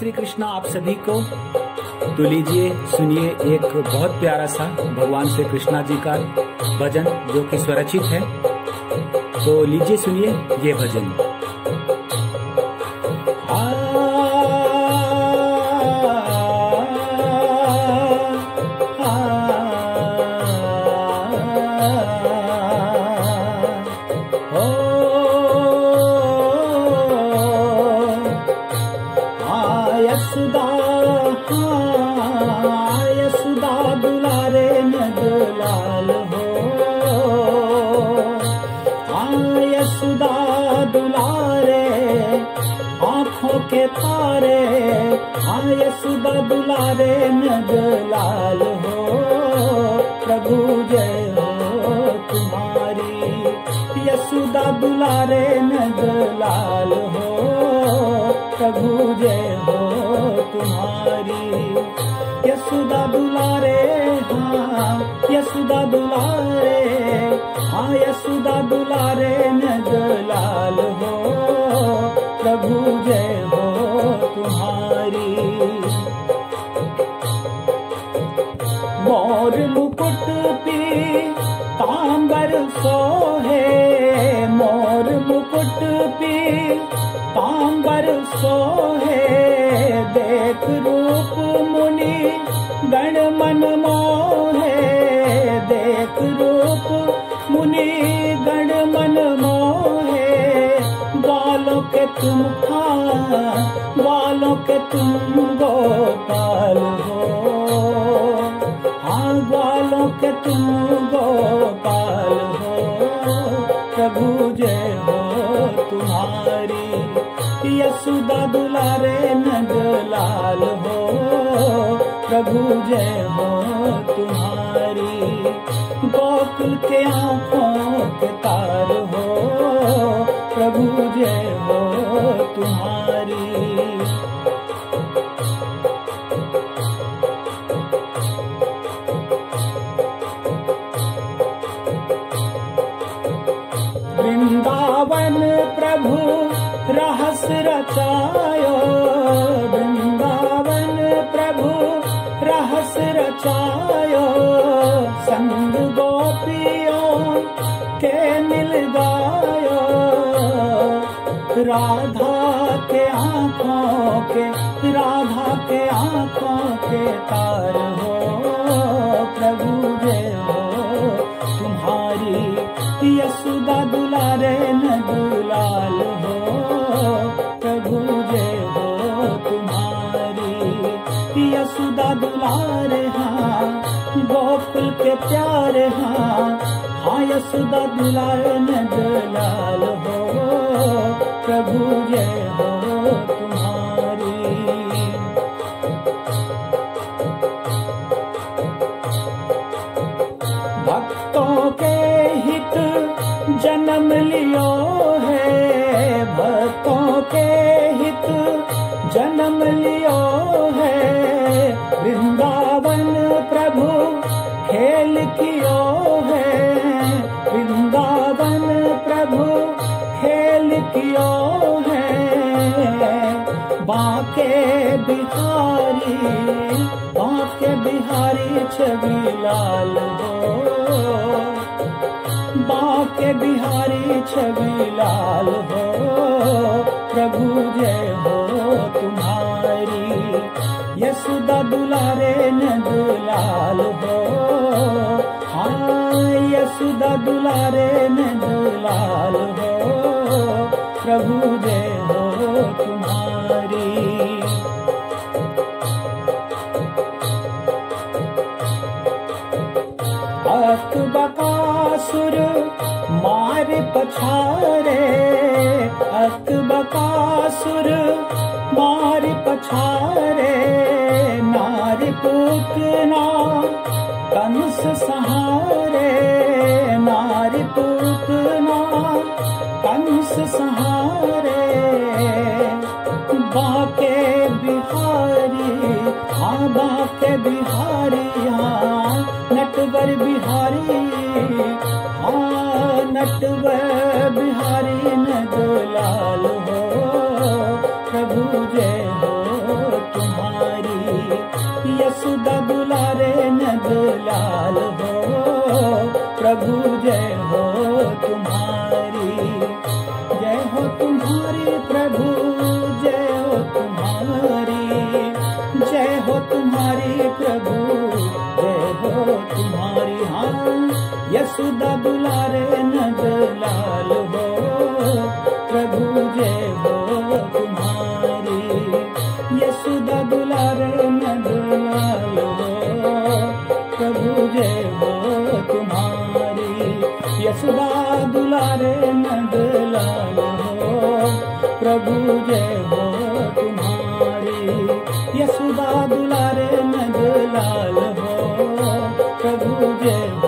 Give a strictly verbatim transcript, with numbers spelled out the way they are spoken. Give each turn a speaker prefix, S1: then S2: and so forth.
S1: श्री कृष्णा आप सभी को। तो लीजिए सुनिए एक बहुत प्यारा सा भगवान श्री कृष्णा जी का भजन जो कि स्वरचित है। तो लीजिए सुनिए ये भजन। आ, आ, आ, ओ यशोदा यशोदा दुलारे नंदलाल हो, हाँ यशोदा दुलारे आँखों के तारे, हाँ यशोदा दुलारे नंदलाल हो। प्रभु जय हो तुम्हारी, यशोदा दुलारे नंदलाल हो। प्रभु जय हो तुम्हारी, यशोदा दुलारे, हाँ यशोदा दुलारे, हाँ यशोदा दुलारे नंदलाल हो। प्रभु जय हो तुम्हारी। मोर मुकुट पी तांबर सोहे, मोर मुकुट पी तांबर सोहे। देख रूप मुनि गण मन मोहे, देख रूप मुनि गण मन मोहे। ग्वालों के तुम खां, ग्वालों के तुम गोपाल हो, हाँ ग्वालों के तुम गोपाल हो। प्रभु जय हो तुम्हारी, यशोदा दुलारे नंदलाल हो। प्रभु जय हो तुम्हारी, गोकुल के आँखों के तार हो। प्रभु जय हो तुम्हारी। वृंदावन प्रभु रहस रचायो, वृंदावन प्रभु रहस रचायो। संग गोपियों के मिल गायो, राधा के आँखों के, राधा के आँखों के तार हो। प्रभु जय हो तुम्हारी, यशोदा दुलारे नंदलाल हो। प्रभु जय हो तुम्हारी, यशोदा दुलारे, हाँ गोकुल के प्यारे, हाँ हाँ यशोदा दुलारे नंदलाल हो। प्रभु जय हो तुम्हारी। भक्तों के हित जन्म लियो है, भक्तों के हित जन्म लियो है। वृंदावन प्रभु खेल कियो है, वृंदावन प्रभु खेल कियो है। बांके बिहारी, बांके बिहारी छविलाल हो, बांके बिहारी छविलाल हो। प्रभु जय हो तुम्हारी, यशोदा दुलारे नंदलाल हो, हाँ यशोदा दुलारे नंदलाल हो। प्रभु जय हो तुम्हारी। अक बकासुर मार पछारे, अक बकासुर मार पछारे। नारी पूतना कंस सहारे, नारी पूतना कंस सहारे। बांके बिहारी, हाँ बांके बिहारी, हाँ नटवर बिहारी, हाँ नटवर बिहारी नंदलाल हो। प्रभु जय हो यशोदा दुलारे नंद लाल हो, प्रभु जय हो तुम्हारी, जय हो तुम्हारी प्रभु, जय हो तुम्हारी, जय हो तुम्हारी प्रभु, जय हो तुम्हारी। हाँ यशोदा दुलारे नंद लाल हो, प्रभु जय हो तुम्हारी, यशोदा दुलारे नंद लाल हो, प्रभु जय हो तुम्हारी, यशोदा दुलारे नंद लाल हो, प्रभु जय हो तुम्हारी, यशोदा दुलारे नंद लाल हो, प्रभु जय हो।